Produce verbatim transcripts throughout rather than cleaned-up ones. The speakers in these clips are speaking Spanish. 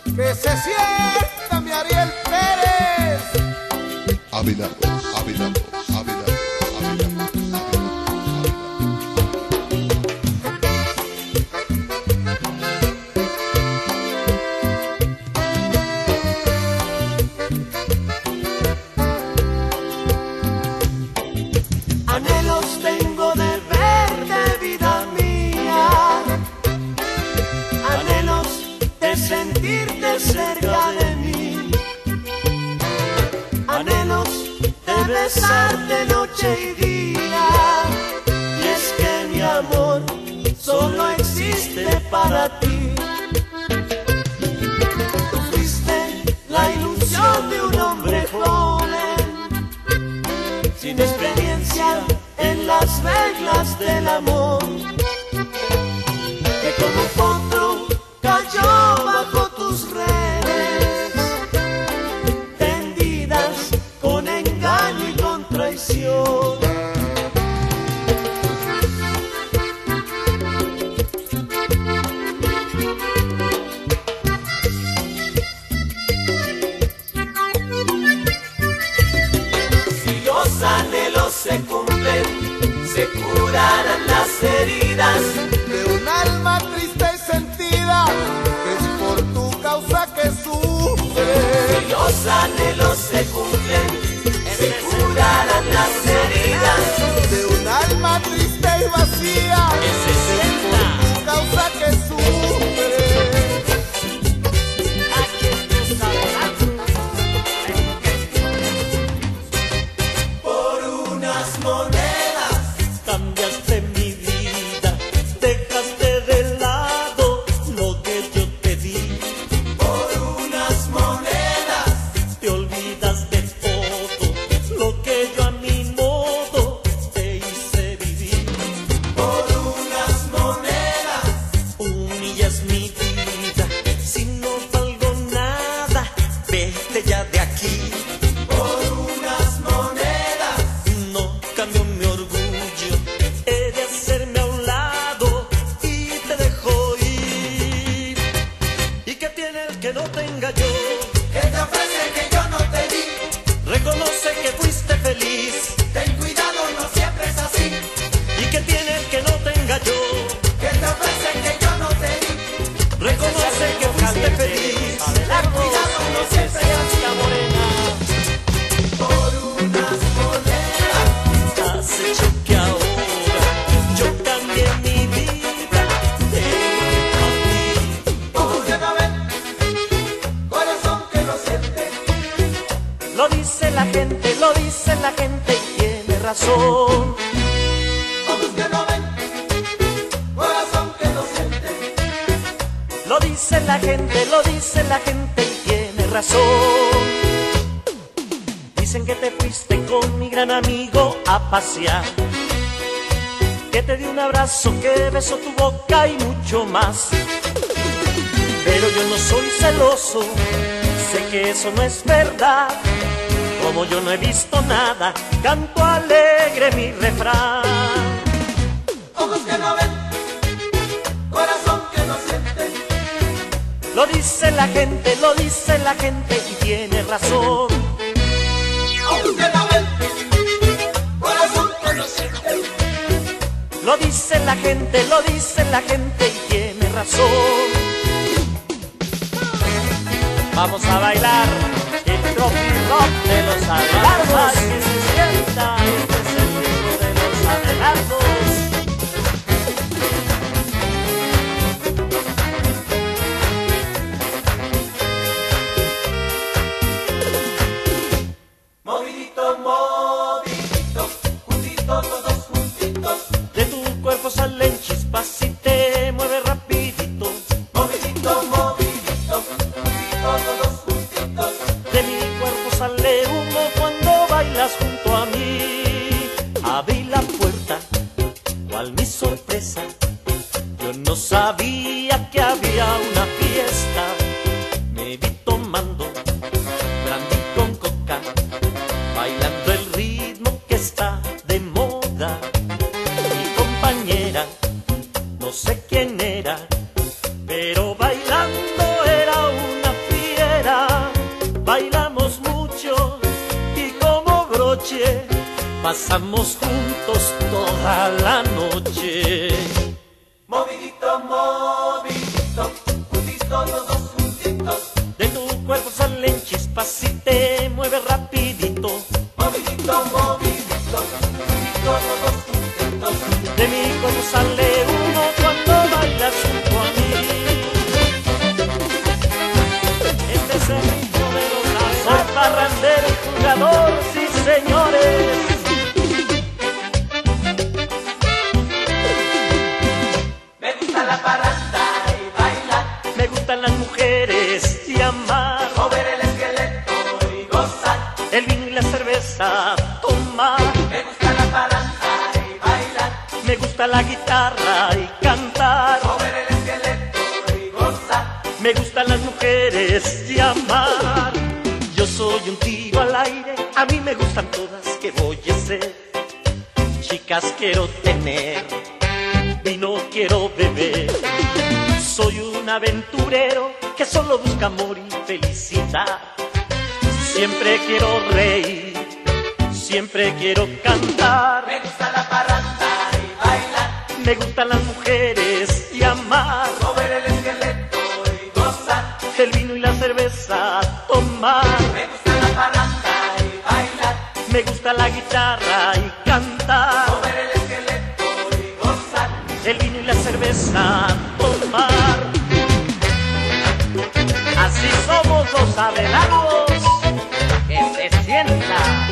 Que se sienta mi Ariel Pérez. Abelardo, Abelardo, Abelardo, Abelardo, Anhelos tengo de verte, vida mía, anhelos de sentirte cerca de mí, anhelos de besarte noche y día. Y es que mi amor solo existe para ti. Tú fuiste la ilusión de un hombre joven, sin experiencia en las reglas del amor, que como un potro cayó bajo tus redes, tendidas con engaño y con traición. Si los anhelos se cumplen, se curarán las heridas De un alma triste y sentida, que es por tu causa que sufre. Si los anhelos se cumplen, se curarán las heridas De un alma triste y vacía, que se sienta. por tu causa que sufre. Por unas monedas cambiaste mi vida, dejaste de lado lo que yo te di. Por unas monedas te olvidas de todo lo que yo a mi modo te hice vivir. Por unas monedas humillas mi vida, si no valgo nada, vete ya de aquí. Por unas monedas no cambio mi orgullo, he de hacerme a un lado y te dejo ir. ¿Y qué tiene el que no tenga yo? ¿Qué te ofrece que yo no te di? Reconoce que fuiste feliz, ten cuidado, no siempre es así. ¿Y qué tiene el que no tenga yo? ¿Qué te ofrece que yo no te di? Reconoce que fuiste feliz, ten cuidado, no siempre es así, morena. Por unas monedas has hecho que ahora yo cambie mi vida, te vuelvo a ti. Ojos que no ven, corazón que no siente. Lo dice la gente, lo dice la gente y tiene razón. Ojos que no ven, corazón que no siente. Lo dice la gente, lo dice la gente y tiene razón. Dicen que te fuiste con mi gran amigo a pasear, que te di un abrazo, que besó tu boca y mucho más. Pero yo no soy celoso, sé que eso no es verdad. Como yo no he visto nada, canto alegre mi refrán. Ojos que no ven, corazón que no siente. Lo dice la gente, lo dice la gente y tiene razón. Ojos que no ven, corazón que no siente. Lo dice la gente, lo dice la gente y tiene razón. Vamos a bailar el tropi rock de los Abelardos. Que se sienta, este es el ritmo de los Abelardos. Movidito, movidito, juntito, todos juntitos. De tu cuerpo salen chispas y te mueves rapidito. Movidito, movidito, juntito, todos juntitos. De mi cuerpo sale humo cuando bailas junto a mí. Abrí la puerta, cual mi sorpresa, yo no sabía que había una fiesta. Me vi tomando brandy con coca, bailando el ritmo que está de moda. Mi compañera, no sé quién era, pero bailando era una pasamos juntos toda la noche. Movidito, movidito, juntitos los dos juntitos. De tu cuerpo salen chispas y te mueves rapidito. Movidito, movidito, juntitos los dos juntitos. De mi cuerpo sale uno cuando bailas junto a mí. Este es el ritmo de los labios. Soy parrandero y jugador, sí señores. Me gusta la parranda y bailar. Me gustan las mujeres y amar. Mover el esqueleto y gozar. El vino y la cerveza tomar. Me gusta la parranda y bailar. Me gusta la guitarra y cantar. Mover el esqueleto y gozar. Me gustan las mujeres y amar. Yo soy un tío al aire, a mí me gustan todas, ¿qué voy a hacer? Chicas quiero tener, vino quiero beber. Soy un aventurero que solo busca amor y felicidad. Siempre quiero reír, siempre quiero cantar. Me gusta la parranda y bailar. Me gustan las mujeres y amar. Mover el esqueleto y gozar. El vino y la cerveza tomar. Me gusta la parranda y bailar. Me gusta la guitarra y cantar. Mover el esqueleto y gozar. El vino y la cerveza tomar. Así somos los Abelardos. Que se sienta.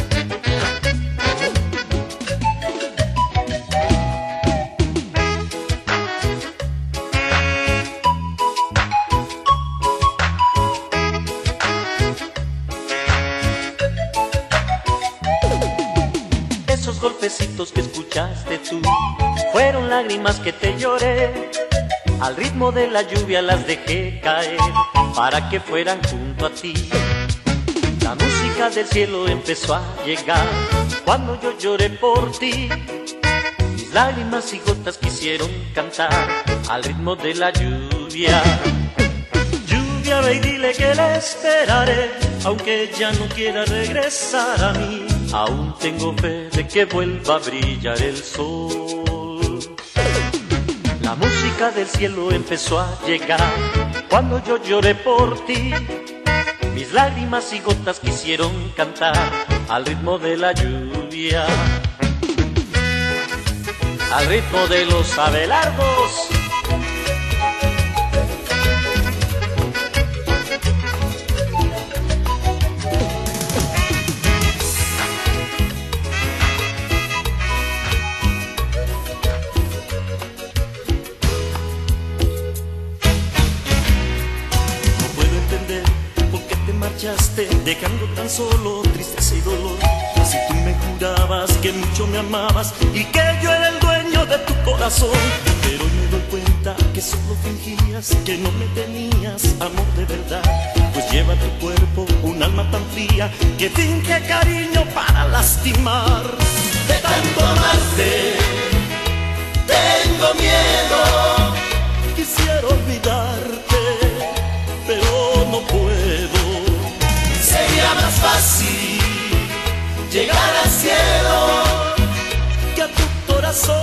Esos golpecitos que escuchaste tú fueron lágrimas que te lloré. Al ritmo de la lluvia las dejé caer para que fueran junto a ti. La música del cielo empezó a llegar cuando yo lloré por ti. Mis lágrimas y gotas quisieron cantar al ritmo de la lluvia. Lluvia, ve y dile que la esperaré, aunque ella no quiera regresar a mí. Aún tengo fe de que vuelva a brillar el sol. La música del cielo empezó a llegar cuando yo lloré por ti. Mis lágrimas y gotas quisieron cantar al ritmo de la lluvia. Al ritmo de los Abelardos. Dejando tan solo tristeza y dolor. Si tú me jurabas que mucho me amabas y que yo era el dueño de tu corazón, pero me doy cuenta que solo fingías, que no me tenías amor de verdad. Pues lleva tu cuerpo un alma tan fría que finge cariño para lastimar. De tanto amarte tengo miedo. Quisiera olvidarte, pero no puedo. Sería más fácil llegar al cielo que a tu corazón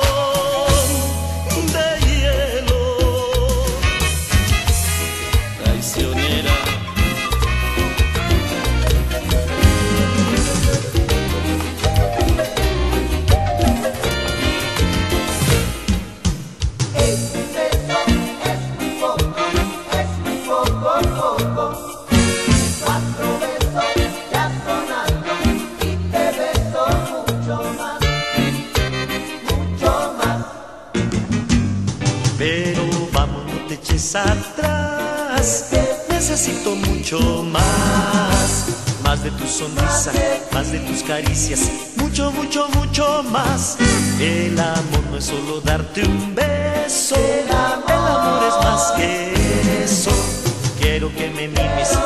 de hielo. Traicionera. El beso es muy poco, es muy poco, poco. Cuatro besos ya son algo y te beso mucho más, mucho más. Pero vamos, no te eches atrás. Necesito mucho más. Más de tu sonrisa, más de tus caricias. Mucho, mucho, mucho más. El amor no es solo darte un beso. El amor es más que eso. Quiero que me mimes,